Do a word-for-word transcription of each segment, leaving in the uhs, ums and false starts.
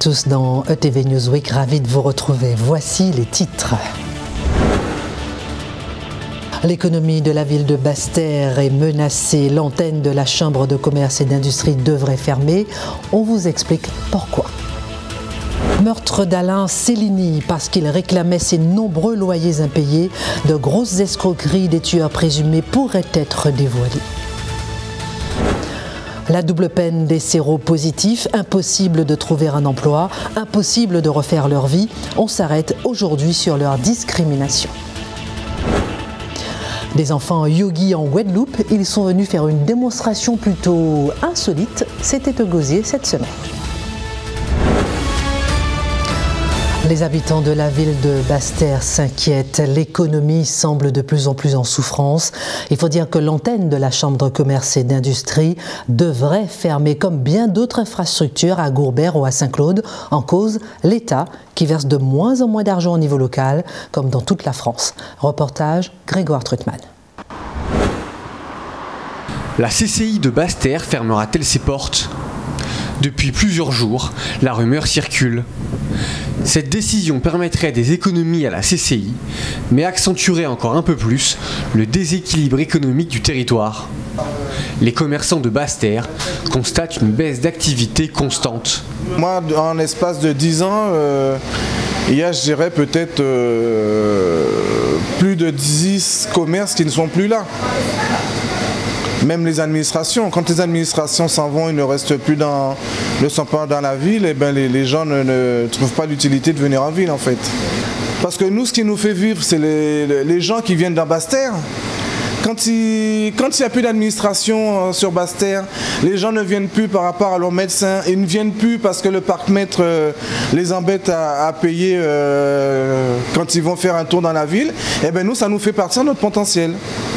tous dans E T V Newsweek, ravi de vous retrouver. Voici les titres. L'économie de la ville de Basse-Terre est menacée. L'antenne de la Chambre de commerce et d'industrie devrait fermer. On vous explique pourquoi. Meurtre d'Alain Cellini parce qu'il réclamait ses nombreux loyers impayés. De grosses escroqueries des tueurs présumés pourraient être dévoilées. La double peine des séropositifs, impossible de trouver un emploi, impossible de refaire leur vie. On s'arrête aujourd'hui sur leur discrimination. Des enfants yogis en Guadeloupe, ils sont venus faire une démonstration plutôt insolite. C'était au Gosier cette semaine. Les habitants de la ville de Basse-Terre s'inquiètent. L'économie semble de plus en plus en souffrance. Il faut dire que l'antenne de la Chambre de commerce et d'industrie devrait fermer comme bien d'autres infrastructures à Gourbert ou à Saint-Claude. En cause, l'État qui verse de moins en moins d'argent au niveau local, comme dans toute la France. Reportage Grégoire Trutman. La C C I de Basse-Terre fermera-t-elle ses portes ? Depuis plusieurs jours, la rumeur circule. Cette décision permettrait des économies à la C C I, mais accentuerait encore un peu plus le déséquilibre économique du territoire. Les commerçants de Basse-Terre constatent une baisse d'activité constante. Moi, en espace de dix ans, euh, il y a, je dirais, peut-être euh, plus de dix commerces qui ne sont plus là. Même les administrations, quand les administrations s'en vont, ils ne restent plus dans, ne sont pas dans la ville, et ben les, les gens ne, ne trouvent pas l'utilité de venir en ville en fait. Parce que nous, ce qui nous fait vivre, c'est les, les gens qui viennent dans Basse-Terre. Quand il quand il n'y a plus d'administration sur Basse-Terre, les gens ne viennent plus par rapport à leurs médecins, ils ne viennent plus parce que le parc-mètre euh, les embête à, à payer euh, quand ils vont faire un tour dans la ville. Et ben nous, ça nous fait partir de notre potentiel.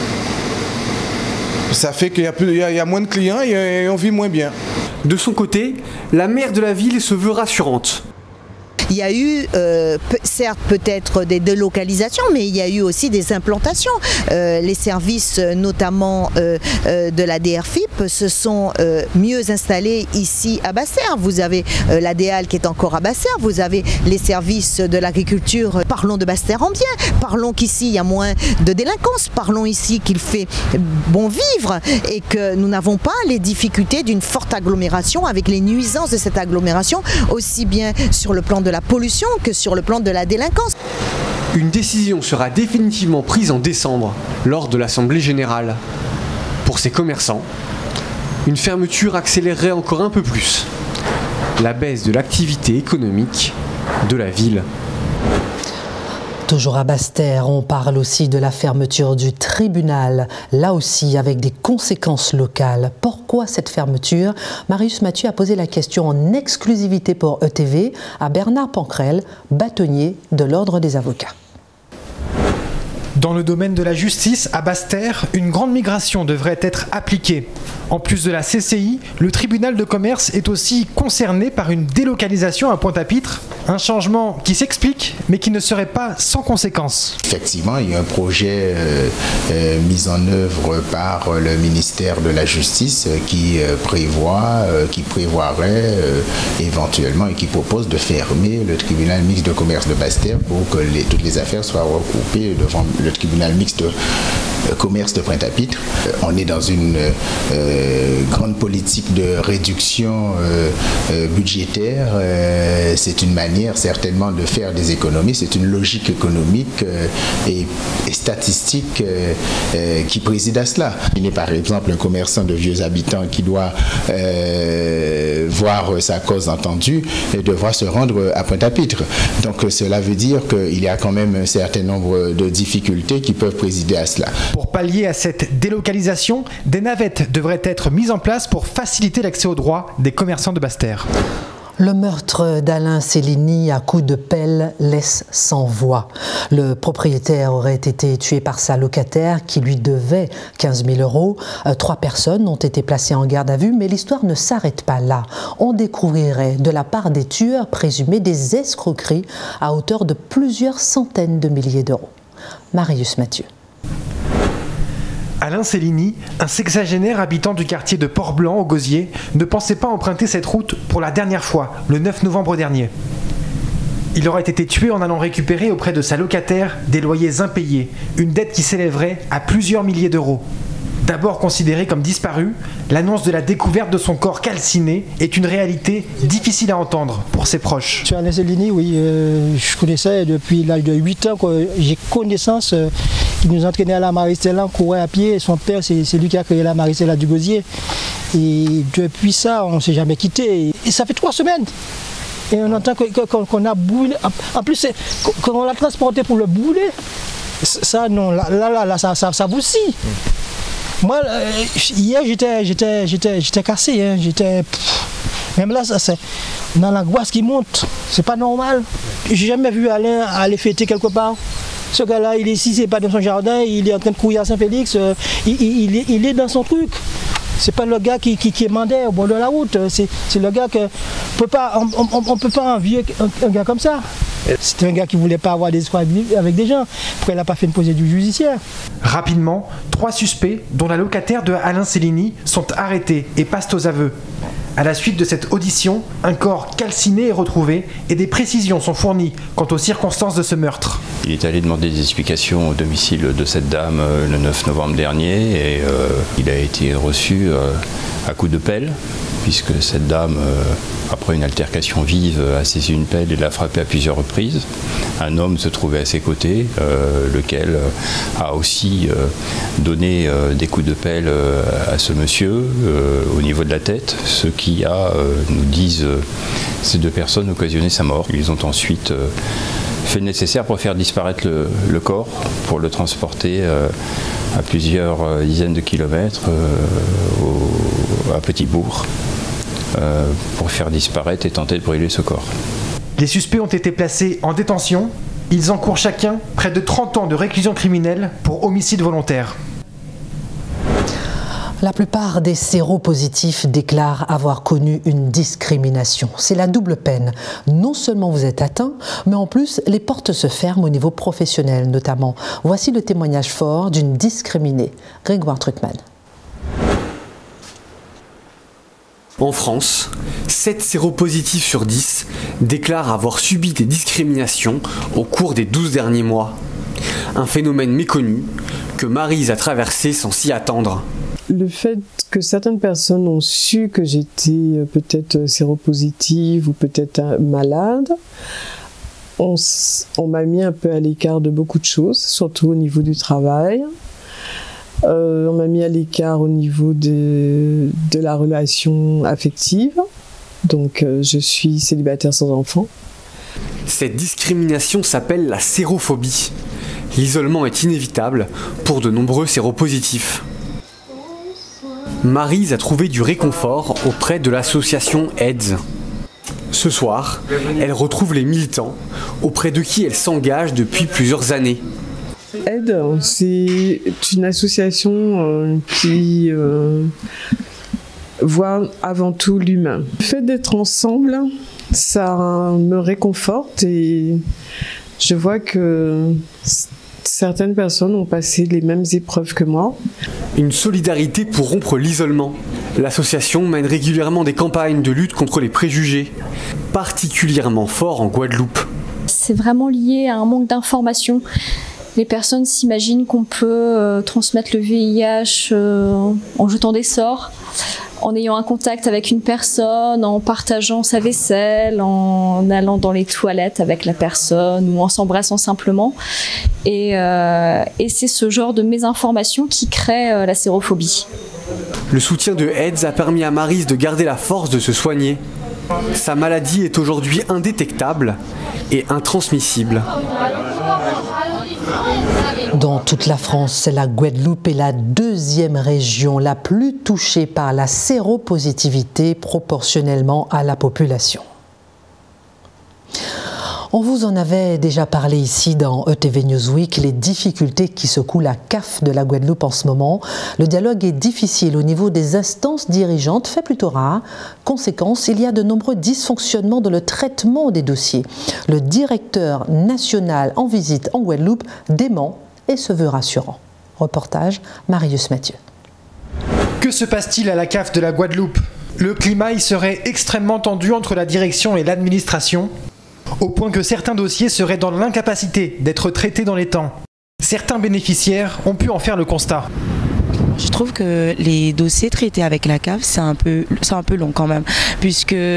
Ça fait qu'il y a, plus, il y a, il y a moins de clients et on vit moins bien. De son côté, la maire de la ville se veut rassurante. Il y a eu, euh, certes peut-être des délocalisations, mais il y a eu aussi des implantations. Euh, les services, notamment euh, euh, de la D R F I P, se sont euh, mieux installés ici à Basse-Terre. Vous avez euh, l'A D A L qui est encore à Basse-Terre, vous avez les services de l'agriculture. Parlons de Basse-Terre en bien, parlons qu'ici il y a moins de délinquance, parlons ici qu'il fait bon vivre et que nous n'avons pas les difficultés d'une forte agglomération avec les nuisances de cette agglomération, aussi bien sur le plan de la pollution que sur le plan de la délinquance. Une décision sera définitivement prise en décembre, lors de l'Assemblée générale. Pour ces commerçants, une fermeture accélérerait encore un peu plus la baisse de l'activité économique de la ville. Toujours à Basse-Terre, on parle aussi de la fermeture du tribunal, là aussi avec des conséquences locales. Pourquoi cette fermeture? Marius Mathieu a posé la question en exclusivité pour E T V à Bernard Pancrel, bâtonnier de l'Ordre des avocats. Dans le domaine de la justice, à Basse-Terre, une grande migration devrait être appliquée. En plus de la C C I, le tribunal de commerce est aussi concerné par une délocalisation à Pointe-à-Pitre. Un changement qui s'explique, mais qui ne serait pas sans conséquences. Effectivement, il y a un projet euh, euh, mis en œuvre par le ministère de la Justice euh, qui euh, prévoit, euh, qui prévoirait euh, éventuellement et qui propose de fermer le tribunal mixte de commerce de Basse-Terre pour que les, toutes les affaires soient regroupées devant le tribunal mixte de commerce de Pointe-à-Pitre. On est dans une euh, grande politique de réduction euh, euh, budgétaire. Euh, c'est une manière certainement de faire des économies. C'est une logique économique euh, et, et statistique euh, euh, qui préside à cela. Il est par exemple un commerçant de vieux habitants qui doit euh, voir sa cause entendue et devoir se rendre à Pointe-à-Pitre. Donc cela veut dire qu'il y a quand même un certain nombre de difficultés qui peuvent présider à cela. Pour pallier à cette délocalisation, des navettes devraient être mises en place pour faciliter l'accès aux droits des commerçants de Basse-Terre. Le meurtre d'Alain Cellini à coups de pelle laisse sans voix. Le propriétaire aurait été tué par sa locataire qui lui devait quinze mille euros. Trois personnes ont été placées en garde à vue, mais l'histoire ne s'arrête pas là. On découvrirait de la part des tueurs présumés des escroqueries à hauteur de plusieurs centaines de milliers d'euros. Marius Mathieu. Alain Cellini, un sexagénaire habitant du quartier de Port-Blanc au Gosier, ne pensait pas emprunter cette route pour la dernière fois, le neuf novembre dernier. Il aurait été tué en allant récupérer auprès de sa locataire des loyers impayés, une dette qui s'élèverait à plusieurs milliers d'euros. D'abord considérée comme disparue, l'annonce de la découverte de son corps calciné est une réalité difficile à entendre pour ses proches. Monsieur Alain Cellini, oui, euh, je connaissais depuis l'âge de huit ans que j'ai connaissance. Euh, il nous entraînait à la Maristella, on courait à pied. Son père, c'est lui qui a créé la Maristella du Gosier. Et depuis ça, on ne s'est jamais quitté. Et ça fait trois semaines. Et on entend qu'on qu'on a brûlé. En plus, quand on l'a transporté pour le brûler, ça, non, là, là, là, ça, ça, ça vous scie. Moi, euh, hier, j'étais j'étais j'étais j'étais cassé, hein, j'étais même là, ça c'est dans l'angoisse qui monte, c'est pas normal. J'ai jamais vu Alain aller fêter quelque part. Ce gars-là, il est ici, c'est pas dans son jardin, il est en train de courir à Saint-Félix, euh, il, il, il, est, il est dans son truc. C'est pas le gars qui, qui, qui est mandé au bord de la route, c'est le gars que peut pas, on ne peut pas envier un, un gars comme ça. C'était un gars qui ne voulait pas avoir des histoires avec des gens. Pourquoi il n'a pas fait une procédure judiciaire? Rapidement, trois suspects, dont la locataire de Alain Cellini, sont arrêtés et passent aux aveux. À la suite de cette audition, un corps calciné est retrouvé et des précisions sont fournies quant aux circonstances de ce meurtre. Il est allé demander des explications au domicile de cette dame euh, le neuf novembre dernier et euh, il a été reçu euh, à coups de pelle, puisque cette dame, euh, après une altercation vive, a saisi une pelle et l'a frappé à plusieurs reprises. Un homme se trouvait à ses côtés, euh, lequel a aussi euh, donné euh, des coups de pelle euh, à ce monsieur euh, au niveau de la tête, ce qui a, euh, nous disent euh, ces deux personnes, occasionné sa mort. Ils ont ensuite euh, fait le nécessaire pour faire disparaître le, le corps, pour le transporter euh, à plusieurs euh, dizaines de kilomètres euh, au, à Petit-Bourg. Euh, pour faire disparaître et tenter de brûler ce corps. Les suspects ont été placés en détention. Ils encourent chacun près de trente ans de réclusion criminelle pour homicide volontaire. La plupart des séropositifs déclarent avoir connu une discrimination. C'est la double peine. Non seulement vous êtes atteint, mais en plus, les portes se ferment au niveau professionnel notamment. Voici le témoignage fort d'une discriminée. Grégoire Truckman. En France, sept séropositifs sur dix déclarent avoir subi des discriminations au cours des douze derniers mois. Un phénomène méconnu que Maryse a traversé sans s'y attendre. Le fait que certaines personnes ont su que j'étais peut-être séropositive ou peut-être malade, on, on m'a mis un peu à l'écart de beaucoup de choses, surtout au niveau du travail. Euh, on m'a mis à l'écart au niveau de, de la relation affective, donc euh, je suis célibataire sans enfant. Cette discrimination s'appelle la sérophobie. L'isolement est inévitable pour de nombreux séropositifs. Maryse a trouvé du réconfort auprès de l'association AIDS. Ce soir, elle retrouve les militants auprès de qui elle s'engage depuis plusieurs années. AIDS, c'est une association euh, qui euh, voit avant tout l'humain. Le fait d'être ensemble, ça me réconforte et je vois que certaines personnes ont passé les mêmes épreuves que moi. Une solidarité pour rompre l'isolement. L'association mène régulièrement des campagnes de lutte contre les préjugés, particulièrement forts en Guadeloupe. C'est vraiment lié à un manque d'information. Les personnes s'imaginent qu'on peut euh, transmettre le V I H euh, en jetant des sorts, en ayant un contact avec une personne, en partageant sa vaisselle, en allant dans les toilettes avec la personne ou en s'embrassant simplement. Et, euh, et c'est ce genre de mésinformation qui crée euh, la sérophobie. Le soutien de AIDS a permis à Maryse de garder la force de se soigner. Sa maladie est aujourd'hui indétectable et intransmissible. Dans toute la France, la Guadeloupe est la deuxième région la plus touchée par la séropositivité proportionnellement à la population. On vous en avait déjà parlé ici dans E T V Newsweek, les difficultés qui secouent la C A F de la Guadeloupe en ce moment. Le dialogue est difficile au niveau des instances dirigeantes, fait plutôt rare. Conséquence, il y a de nombreux dysfonctionnements dans le traitement des dossiers. Le directeur national en visite en Guadeloupe dément et se veut rassurant. Reportage Marius Mathieu. Que se passe-t-il à la C A F de la Guadeloupe? Le climat y serait extrêmement tendu entre la direction et l'administration, au point que certains dossiers seraient dans l'incapacité d'être traités dans les temps. Certains bénéficiaires ont pu en faire le constat. Je trouve que les dossiers traités avec la C A F, c'est un peu, c'est un peu long quand même, puisque euh,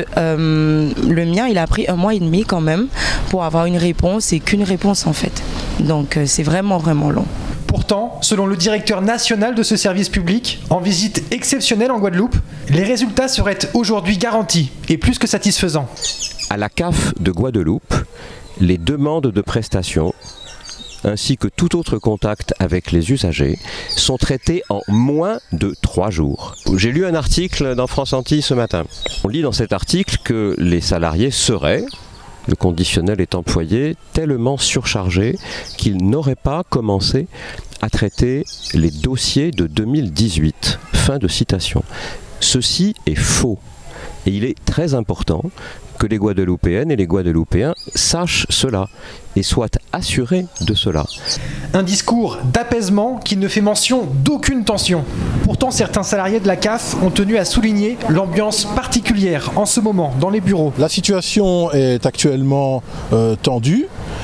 le mien, il a pris un mois et demi quand même pour avoir une réponse, et qu'une réponse en fait. Donc euh, c'est vraiment, vraiment long. Pourtant, selon le directeur national de ce service public, en visite exceptionnelle en Guadeloupe, les résultats seraient aujourd'hui garantis et plus que satisfaisants. À la C A F de Guadeloupe, les demandes de prestations ainsi que tout autre contact avec les usagers sont traitées en moins de trois jours. J'ai lu un article dans France Antilles ce matin. On lit dans cet article que les salariés seraient, le conditionnel est employé, tellement surchargés qu'ils n'auraient pas commencé à traiter les dossiers de deux mille dix-huit. Fin de citation. Ceci est faux. Et il est très important que les Guadeloupéennes et les Guadeloupéens sachent cela et soient assurés de cela. Un discours d'apaisement qui ne fait mention d'aucune tension. Pourtant, certains salariés de la C A F ont tenu à souligner l'ambiance particulière en ce moment dans les bureaux. La situation est actuellement euh, tendue,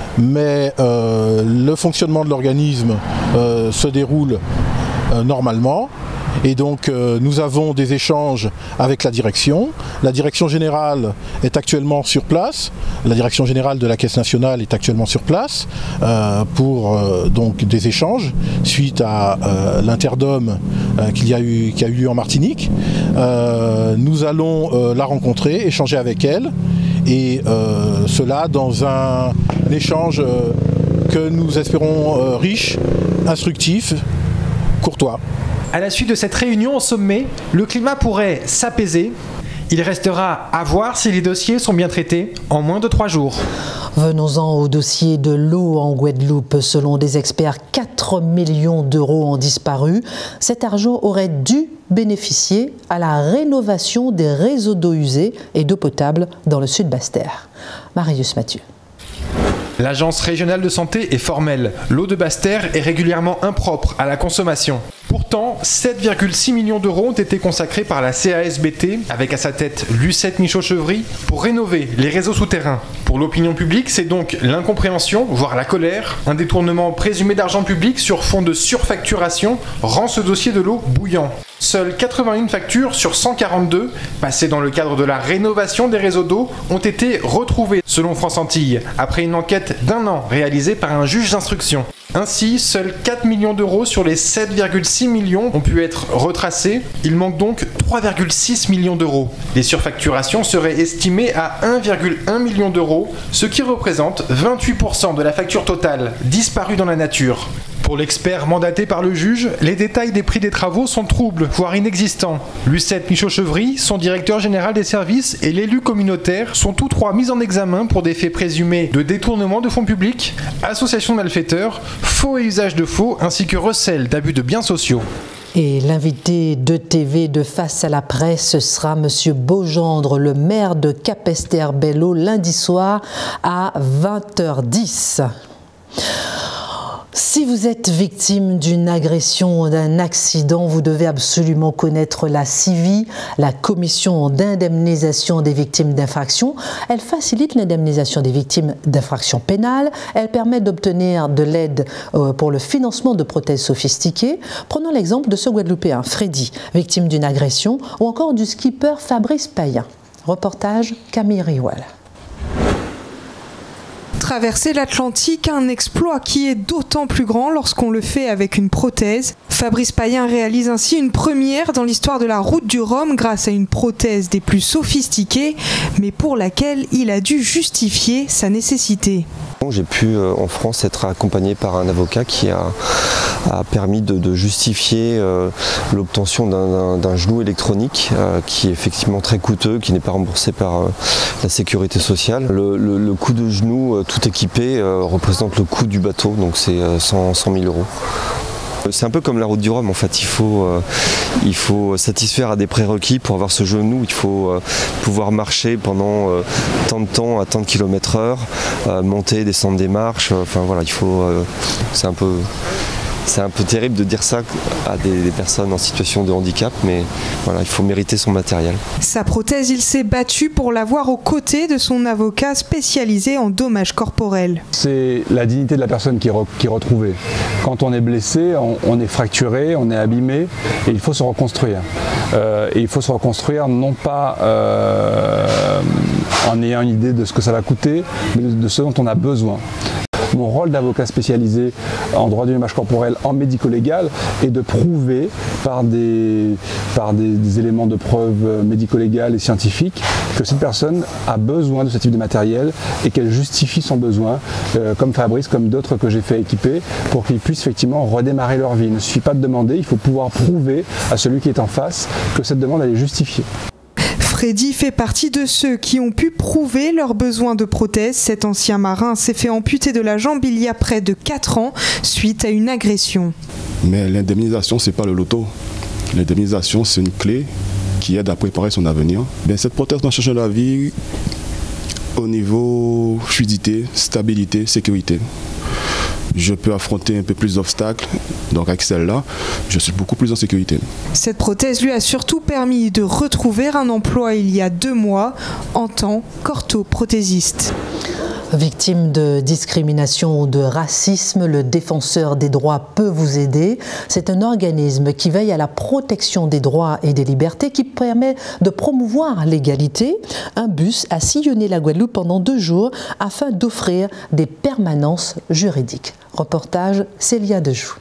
mais euh, le fonctionnement de l'organisme euh, se déroule euh, normalement. Et donc euh, nous avons des échanges avec la direction. La direction générale est actuellement sur place. La direction générale de la Caisse nationale est actuellement sur place euh, pour euh, donc des échanges suite à euh, l'interdome euh, qu'il y a eu, qui a eu lieu en Martinique. Euh, nous allons euh, la rencontrer, échanger avec elle, et euh, cela dans un, un échange euh, que nous espérons euh, riche, instructif, courtois. À la suite de cette réunion au sommet, le climat pourrait s'apaiser. Il restera à voir si les dossiers sont bien traités en moins de trois jours. Venons-en au dossier de l'eau en Guadeloupe. Selon des experts, quatre millions d'euros ont disparu. Cet argent aurait dû bénéficier à la rénovation des réseaux d'eau usée et d'eau potable dans le sud Basse-Terre. Marius Mathieu. L'agence régionale de santé est formelle. L'eau de Basse-Terre est régulièrement impropre à la consommation. Pourtant, sept virgule six millions d'euros ont été consacrés par la C A S B T, avec à sa tête Lucette Michaud-Chevry, pour rénover les réseaux souterrains. Pour l'opinion publique, c'est donc l'incompréhension, voire la colère. Un détournement présumé d'argent public sur fond de surfacturation rend ce dossier de l'eau bouillant. Seules quatre-vingt-une factures sur cent quarante-deux, passées dans le cadre de la rénovation des réseaux d'eau, ont été retrouvées, selon France Antilles, après une enquête d'un an réalisée par un juge d'instruction. Ainsi, seuls quatre millions d'euros sur les sept virgule six millions ont pu être retracés. Il manque donc trois virgule six millions d'euros. Les surfacturations seraient estimées à un virgule un million d'euros, ce qui représente vingt-huit pour cent de la facture totale, disparue dans la nature. Pour l'expert mandaté par le juge, les détails des prix des travaux sont troubles, voire inexistants. Lucette Michaud-Chevry, son directeur général des services, et l'élu communautaire sont tous trois mis en examen pour des faits présumés de détournement de fonds publics, association de malfaiteurs, faux et usage de faux, ainsi que recel d'abus de biens sociaux. Et l'invité de T V de Face à la presse sera M. Beaugendre, le maire de Capesterre-Belle-Eau, lundi soir à vingt heures dix. Si vous êtes victime d'une agression, d'un accident, vous devez absolument connaître la C I V I, la Commission d'indemnisation des victimes d'infractions. Elle facilite l'indemnisation des victimes d'infractions pénales. Elle permet d'obtenir de l'aide pour le financement de prothèses sophistiquées. Prenons l'exemple de ce Guadeloupéen, Freddy, victime d'une agression, ou encore du skipper Fabrice Payen. Reportage Camille Rioual. Traverser l'Atlantique, un exploit qui est d'autant plus grand lorsqu'on le fait avec une prothèse. Fabrice Payen réalise ainsi une première dans l'histoire de la route du Rhum grâce à une prothèse des plus sophistiquées, mais pour laquelle il a dû justifier sa nécessité. J'ai pu euh, en France être accompagné par un avocat qui a, a permis de, de justifier euh, l'obtention d'un genou électronique euh, qui est effectivement très coûteux, qui n'est pas remboursé par euh, la sécurité sociale. Le, le, le coût de genou euh, tout équipé euh, représente le coût du bateau, donc c'est euh, cent mille euros. C'est un peu comme la route du Rhum, en fait, il faut, euh, il faut satisfaire à des prérequis pour avoir ce genou, il faut euh, pouvoir marcher pendant euh, tant de temps à tant de kilomètres heure, euh, monter, descendre des marches, enfin voilà, il faut, euh, c'est un peu, c'est un peu terrible de dire ça à des, des personnes en situation de handicap, mais voilà, il faut mériter son matériel. Sa prothèse, il s'est battu pour l'avoir aux côtés de son avocat spécialisé en dommages corporels. C'est la dignité de la personne qui est, re, qui est retrouvée. Quand on est blessé, on, on est fracturé, on est abîmé, et il faut se reconstruire. Euh, et il faut se reconstruire non pas euh, en ayant une idée de ce que ça va coûter, mais de, de ce dont on a besoin. Mon rôle d'avocat spécialisé en droit du dommage corporel en médico-légal est de prouver par, des, par des, des éléments de preuve médico-légales et scientifiques que cette personne a besoin de ce type de matériel et qu'elle justifie son besoin, euh, comme Fabrice, comme d'autres que j'ai fait équiper, pour qu'ils puissent effectivement redémarrer leur vie. Il ne suffit pas de demander, il faut pouvoir prouver à celui qui est en face que cette demande elle est justifiée. Freddy fait partie de ceux qui ont pu prouver leur besoin de prothèse. Cet ancien marin s'est fait amputer de la jambe il y a près de quatre ans suite à une agression. Mais l'indemnisation, ce n'est pas le loto. L'indemnisation, c'est une clé qui aide à préparer son avenir. Bien, cette prothèse m'a changé la vie au niveau fluidité, stabilité, sécurité. Je peux affronter un peu plus d'obstacles, donc avec celle-là, je suis beaucoup plus en sécurité. Cette prothèse lui a surtout permis de retrouver un emploi il y a deux mois en tant qu'orthoprothésiste. Victime de discrimination ou de racisme, le Défenseur des droits peut vous aider. C'est un organisme qui veille à la protection des droits et des libertés, qui permet de promouvoir l'égalité. Un bus a sillonné la Guadeloupe pendant deux jours afin d'offrir des permanences juridiques. Reportage Célia Dejoux.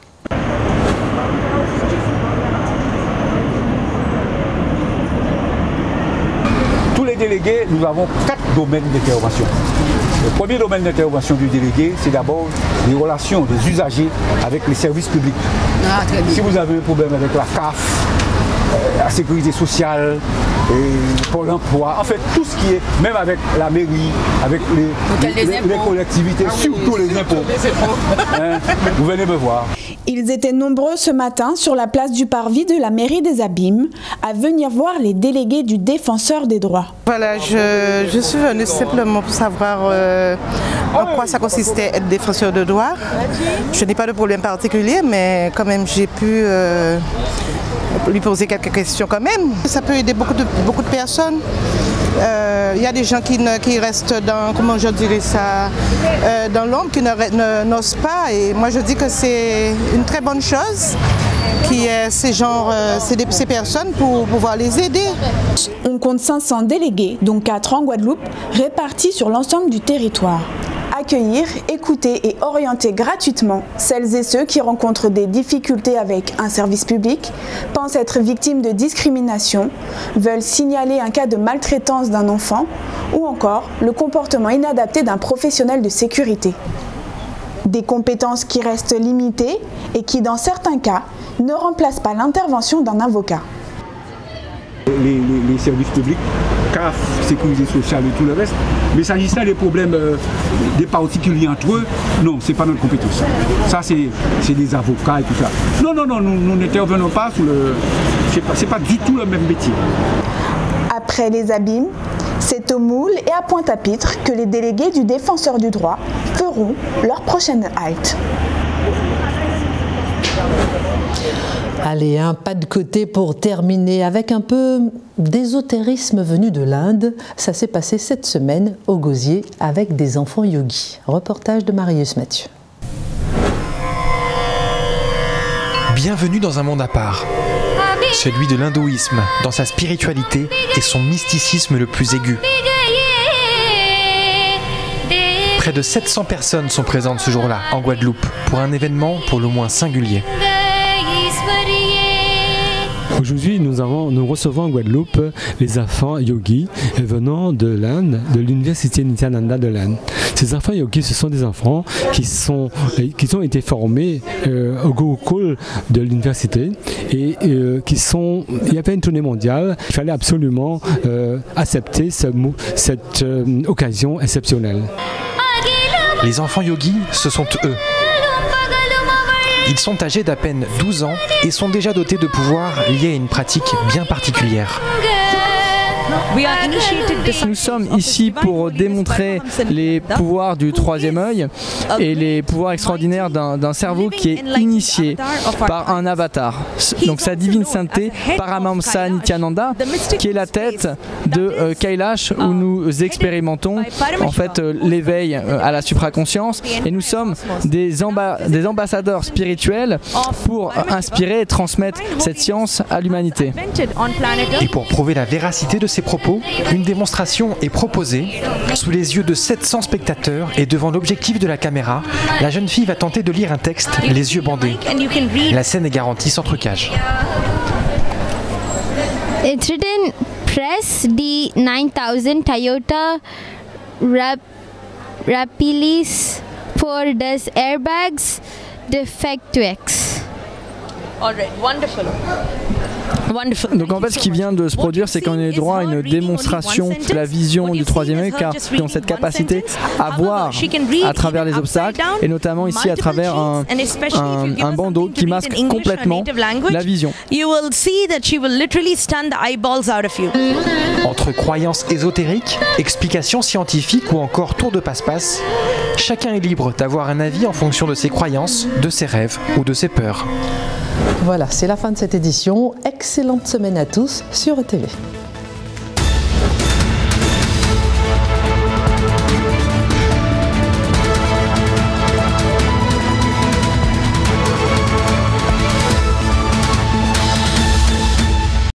Tous les délégués, nous avons quatre domaines d'intervention. Le premier domaine d'intervention du délégué, c'est d'abord les relations des usagers avec les services publics. Ah, très bien. Si vous avez un problème avec la C A F, euh, la sécurité sociale, et Pôle emploi, en fait tout ce qui est, même avec la mairie, avec les, les, les, les collectivités, ah, surtout oui, les impôts, hein, vous venez me voir. Ils étaient nombreux ce matin sur la place du Parvis de la mairie des Abîmes à venir voir les délégués du Défenseur des droits. Voilà, je, je suis venue simplement pour savoir euh, en quoi ça consistait être défenseur de droits. Je n'ai pas de problème particulier, mais quand même j'ai pu euh, lui poser quelques questions quand même. Ça peut aider beaucoup de, beaucoup de personnes. Il euh, y a des gens qui, ne, qui restent dans, comment je dirais ça, euh, dans l'ombre, qui ne, n'osent pas. Et moi je dis que c'est une très bonne chose qui est ces, genres, euh, ces, ces personnes pour pouvoir les aider. On compte cinq cents délégués, dont quatre en Guadeloupe, répartis sur l'ensemble du territoire. Accueillir, écouter et orienter gratuitement celles et ceux qui rencontrent des difficultés avec un service public, pensent être victimes de discrimination, veulent signaler un cas de maltraitance d'un enfant ou encore le comportement inadapté d'un professionnel de sécurité. Des compétences qui restent limitées et qui, dans certains cas, ne remplacent pas l'intervention d'un avocat. Les, les, les services publics, C A F, sécurité sociale et tout le reste, mais s'agissant des problèmes euh, des particuliers entre eux, non, c'est pas notre compétence. Ça, c'est des avocats et tout ça. Non, non, non, nous n'intervenons pas sur le... C'est pas, c'est pas du tout le même métier. Après les Abîmes, c'est au Moule et à Pointe-à-Pitre que les délégués du Défenseur du droit feront leur prochaine halte. Allez, un pas de côté pour terminer avec un peu d'ésotérisme venu de l'Inde. Ça s'est passé cette semaine au Gosier avec des enfants yogis. Reportage de Marius Mathieu. Bienvenue dans un monde à part. Celui de l'hindouisme, dans sa spiritualité et son mysticisme le plus aigu. Près de sept cents personnes sont présentes ce jour-là, en Guadeloupe, pour un événement pour le moins singulier. Aujourd'hui, nous, avons, nous recevons en Guadeloupe les enfants yogis venant de l'Inde, de l'université Nityananda de l'Inde. Ces enfants yogis, ce sont des enfants qui, sont, qui ont été formés euh, au Gurukul de l'université et euh, qui sont. Il y avait une tournée mondiale. Il fallait absolument euh, accepter ce, cette euh, occasion exceptionnelle. Les enfants yogis, ce sont eux. Ils sont âgés d'à peine douze ans et sont déjà dotés de pouvoirs liés à une pratique bien particulière. Nous sommes ici pour démontrer les pouvoirs du troisième œil et les pouvoirs extraordinaires d'un cerveau qui est initié par un avatar. Donc sa divine sainteté, Paramahamsa Nityananda, qui est la tête de euh, Kailash, où nous expérimentons en fait euh, l'éveil euh, à la supraconscience, et nous sommes des, amba des ambassadeurs spirituels pour euh, inspirer et transmettre cette science à l'humanité. Et pour prouver la véracité de ces propos, une démonstration est proposée. Sous les yeux de sept cents spectateurs et devant l'objectif de la caméra, la jeune fille va tenter de lire un texte, les yeux bandés. La scène est garantie sans trucage. It's written, press the nine thousand Toyota Rap Rapilis for does airbags defect to X. All right, wonderful. Donc en fait ce qui vient de se produire, c'est qu'on ait droit à une démonstration de la vision du troisième œil, car ils ont cette capacité à voir à travers les obstacles, et notamment ici à travers un, un, un bandeau qui masque complètement la vision. Entre croyances ésotériques, explications scientifiques ou encore tour de passe-passe, chacun est libre d'avoir un avis en fonction de ses croyances, de ses rêves ou de ses peurs. Voilà, c'est la fin de cette édition. Excellente semaine à tous sur E T V.